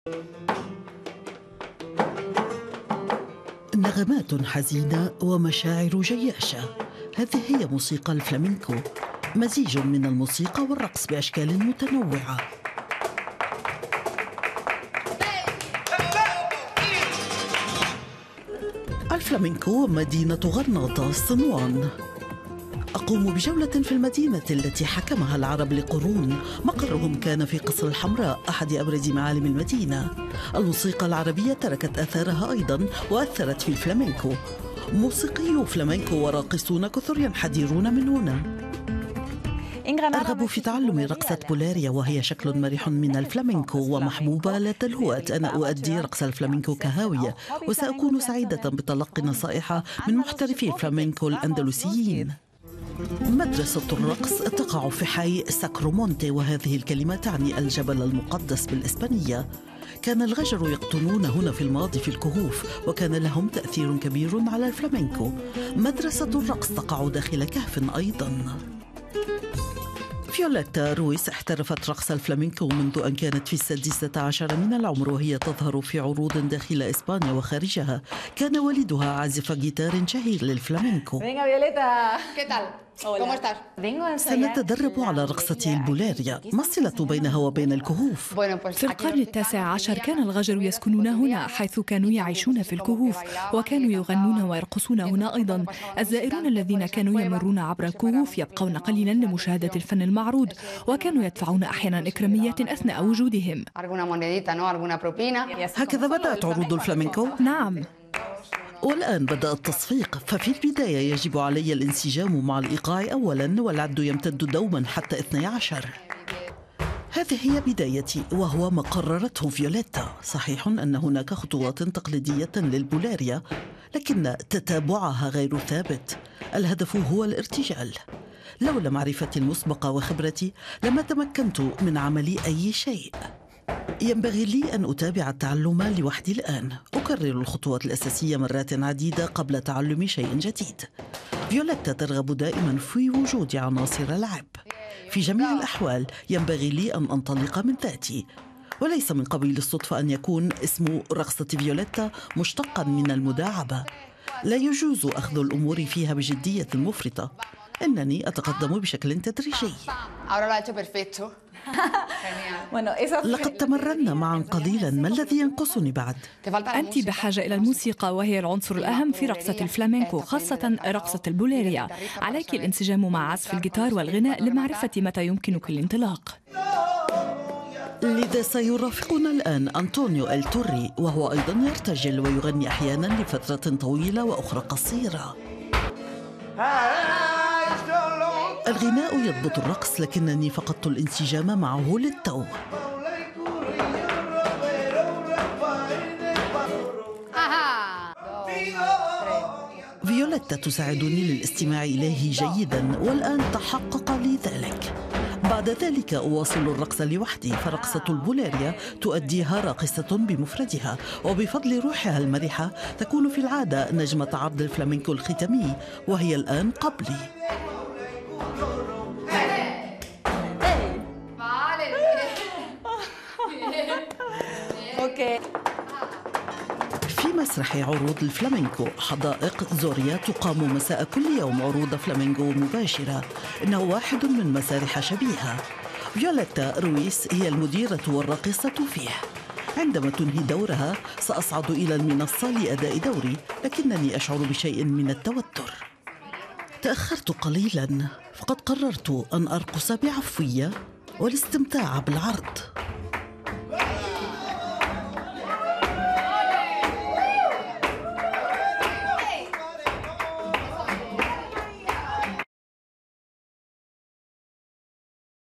نغمات حزينة ومشاعر جياشة، هذه هي موسيقى الفلامينكو، مزيج من الموسيقى والرقص بأشكال متنوعة. الفلامينكو مدينة غرناطة صنوان. أقوم بجولة في المدينة التي حكمها العرب لقرون، مقرهم كان في قصر الحمراء أحد أبرز معالم المدينة. الموسيقى العربية تركت آثارها أيضا وأثرت في الفلامينكو. موسيقيو فلامينكو وراقصون كثر ينحدرون من هنا. أرغب في تعلم رقصة بولاريا، وهي شكل مرح من الفلامينكو ومحبوبة لا تلهوت. أنا أؤدي رقص الفلامينكو كهاوية، وسأكون سعيدة بتلقي نصائح من محترفي الفلامينكو الأندلسيين. مدرسة الرقص تقع في حي ساكرومونتي، وهذه الكلمة تعني الجبل المقدس بالإسبانية. كان الغجر يقطنون هنا في الماضي في الكهوف، وكان لهم تأثير كبير على الفلامينكو. مدرسة الرقص تقع داخل كهف أيضاً. فيوليتا رويس احترفت رقص الفلامينكو منذ أن كانت في 16 من العمر، وهي تظهر في عروض داخل إسبانيا وخارجها. كان والدها عازف جيتار شهير للفلامينكو. سنتدرب على رقصة البولاريا. ما الصلة بينها وبين الكهوف؟ في القرن ال19 كان الغجر يسكنون هنا، حيث كانوا يعيشون في الكهوف، وكانوا يغنون ويرقصون هنا أيضا. الزائرون الذين كانوا يمرون عبر الكهوف يبقون قليلا لمشاهدة الفن المعروض، وكانوا يدفعون أحيانا إكراميات أثناء وجودهم. هكذا بدأت عروض الفلامينكو؟ نعم. والآن بدأ التصفيق، ففي البداية يجب علي الانسجام مع الإيقاع أولا، والعد يمتد دوما حتى 12. هذه هي بدايتي، وهو ما قررته فيوليتا. صحيح أن هناك خطوات تقليدية للبولاريا، لكن تتابعها غير ثابت. الهدف هو الارتجال. لولا معرفتي المسبقة وخبرتي لما تمكنت من عمل أي شيء. ينبغي لي أن أتابع التعلم لوحدي الآن. أكرر الخطوات الأساسية مرات عديدة قبل تعلم شيء جديد. فيوليتا ترغب دائما في وجود عناصر اللعب. في جميع الأحوال ينبغي لي أن أنطلق من ذاتي، وليس من قبيل الصدفة أن يكون اسم رقصة فيوليتا مشتقا من المداعبة. لا يجوز أخذ الأمور فيها بجدية مفرطة. إنني أتقدم بشكل تدريجي. لقد تمرنا معا قليلا، ما الذي ينقصني بعد؟ أنت بحاجة إلى الموسيقى، وهي العنصر الأهم في رقصة الفلامينكو، خاصة رقصة البولاريا. عليك الانسجام مع عزف الجيتار والغناء لمعرفة متى يمكنك الانطلاق. لذا سيرافقنا الآن أنطونيو التوري، وهو أيضا يرتجل ويغني أحيانا لفترة طويلة وأخرى قصيرة. الغناء يضبط الرقص، لكنني فقدت الانسجام معه للتو. فيوليتا تساعدني للاستماع إليه جيدا، والآن تحقق لي ذلك. بعد ذلك أواصل الرقص لوحدي، فرقصة البولاريا تؤديها راقصة بمفردها، وبفضل روحها المرحة تكون في العادة نجمة عرض الفلامينكو الختامي، وهي الآن قبلي. في مسرح عروض الفلامينكو حدائق زوريا تقام مساء كل يوم عروض فلامينكو مباشرة. إنه واحد من مسارح شبيهة. فيوليتا رويس هي المديرة والراقصة فيه. عندما تنهي دورها سأصعد إلى المنصة لأداء دوري، لكنني أشعر بشيء من التوتر. تأخرت قليلا، فقد قررت أن أرقص بعفوية والاستمتاع بالعرض.